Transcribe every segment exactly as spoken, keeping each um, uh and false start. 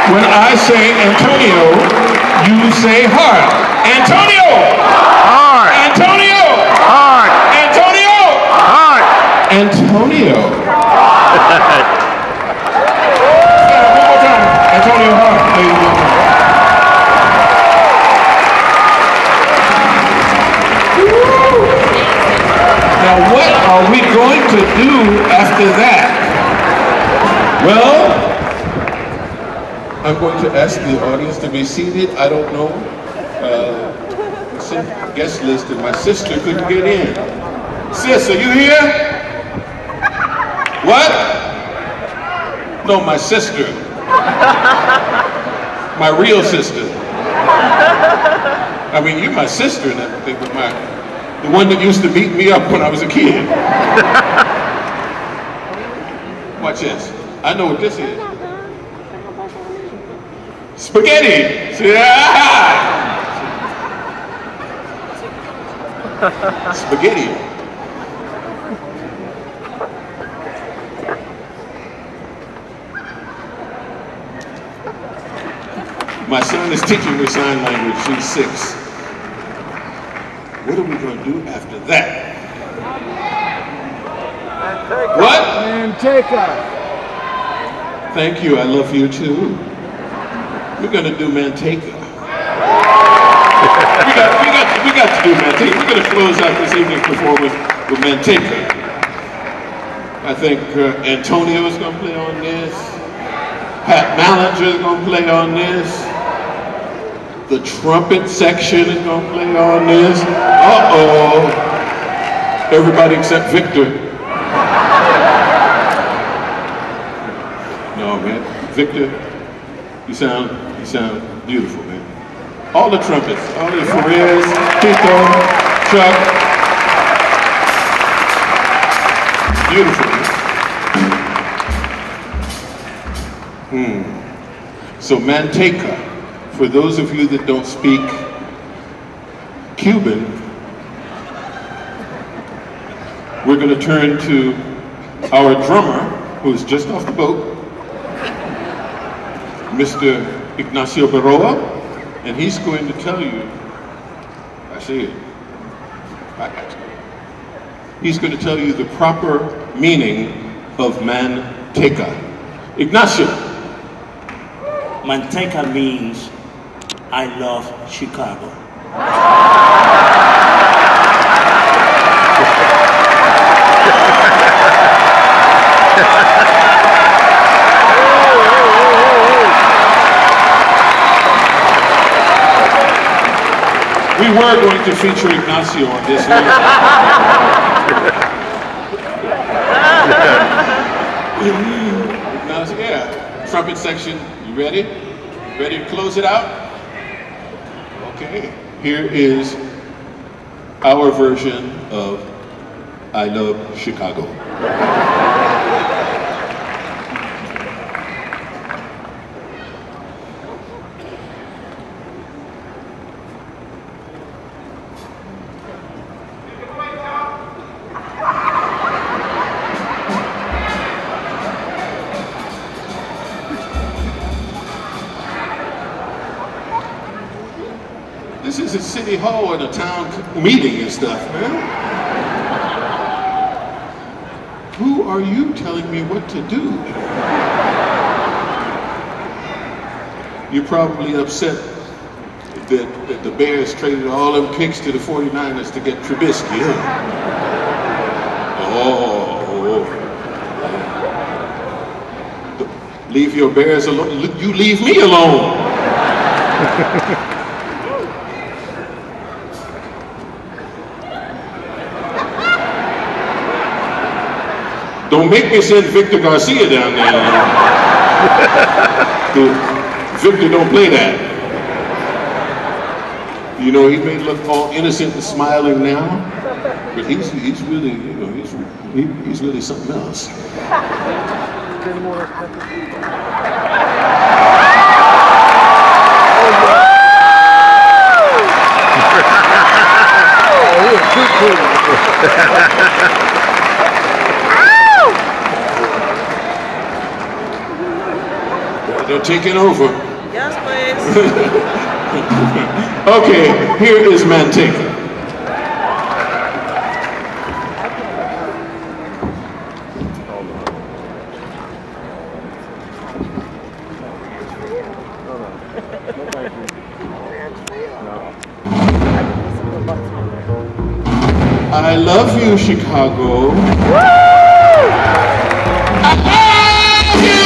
When I say Antonio, you say hard. Antonio! Hard! Antonio! Hard! Antonio! Hard! Antonio! Yeah, one more time. Antonio Hart, ladies and gentlemen. Now what are we going to do after that? Well, I'm going to ask the audience to be seated. I don't know. Uh, it's in the guest list and my sister couldn't get in. Sis, are you here? What? No, my sister. My real sister. I mean, you're my sister and everything, but my, the one that used to beat me up when I was a kid. Watch this. I know what this is. Spaghetti! Yeah. Spaghetti. My son is teaching her sign language. She's six. What are we going to do after that? Manteca. What? Manteca. Thank you. I love you too. We're going to do Manteca. we, got, we, got, we got to do Manteca. We're going to close out this evening's performance with Manteca. I think uh, Antonio is going to play on this. Pat Mallinger is going to play on this. The trumpet section is going to play on this. Uh-oh. Everybody except Victor. No, man. Victor, you sound, you sound beautiful, man. All the trumpets, all the Ferrez, Tito, Chuck. Beautiful, man. Hmm. So Manteca, for those of you that don't speak Cuban, we're going to turn to our drummer, who's just off the boat, Mister Ignacio Berroa, and he's going to tell you, I see it, I, he's going to tell you the proper meaning of Manteca. Ignacio. Manteca means I love Chicago. We were going to feature Ignacio on this one. Ignacio, yeah. Trumpet section, you ready? Ready to close it out? Okay. Here is our version of I Love Chicago. This is a city hall and a town meeting and stuff, man. Who are you telling me what to do? You're probably upset that, that the Bears traded all them picks to the forty-niners to get Trubisky. Huh? Oh. Leave your Bears alone. You leave me alone. Don't make me send Victor Garcia down there. Victor don't play that. You know, he may look all innocent and smiling now, but he's he's really, you know, he's he, he's really something else. They're taking over. Yes, please. Okay, here is Manteca. I love you, Chicago. I love you!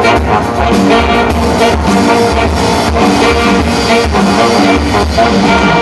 Thank you.